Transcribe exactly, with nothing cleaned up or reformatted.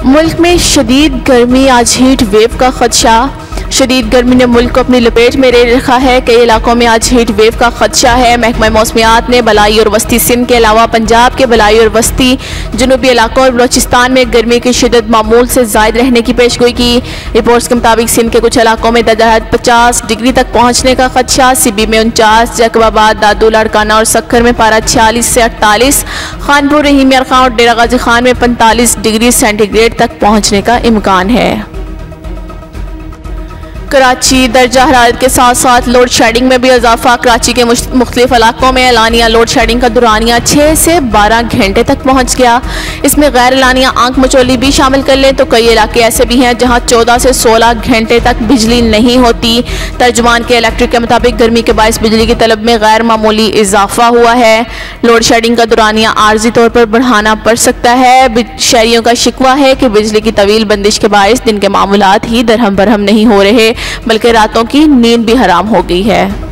मुल्क में शदीद गर्मी, आज हीट वेव का खदशा। शदीद गर्मी ने मुल्क को अपनी लपेट में ले रखा है। कई इलाकों में आज हीट वेव का खदशा है। महकमा मौसमियात ने बलाई और वस्ती सिंध के अलावा पंजाब के बलाई और वस्ती जनूबी इलाकों और बलोचिस्तान में गर्मी की शिदत मामूल से ज़ायद रहने की पेशगोई की। रिपोर्ट्स के मुताबिक सिंध के कुछ इलाकों में दर्जा पचास डिग्री तक पहुँचने का खदशा। सिबी में उनचास, जैकबाबाद, दादुल, अड़काना और सक्खर में पारा छियालीस से अड़तालीस, खानपुर, रहीम यार खां और डेरा गाजी खान में पैंतालीस डिग्री सेंटीग्रेड तक पहुँचने का इम्कान है। कराची दर्जा हरारत के साथ साथ लोड शेडिंग में भी इजाफा। कराची के मुख्तलिफ इलाकों में एलानिया लोड शेडिंग का दुरानिया छः से बारह घंटे तक पहुँच गया। इसमें गैर एलानिया आंख मचोली भी शामिल कर लें तो कई इलाके ऐसे भी हैं जहाँ चौदह से सोलह घंटे तक बिजली नहीं होती। तर्जुमान के इलेक्ट्रिक के मुताबिक गर्मी के बायस बिजली की तलब में गैर मामूली इजाफा हुआ है। लोड शेडिंग का दुरानिया आर्जी तौर पर बढ़ाना पड़ सकता है। शहरियों का शिकवा है कि बिजली की तवील बंदिश के बायस दिन के मामूलात ही दरहम बरहम नहीं हो रहे बल्कि रातों की नींद भी हराम हो गई है।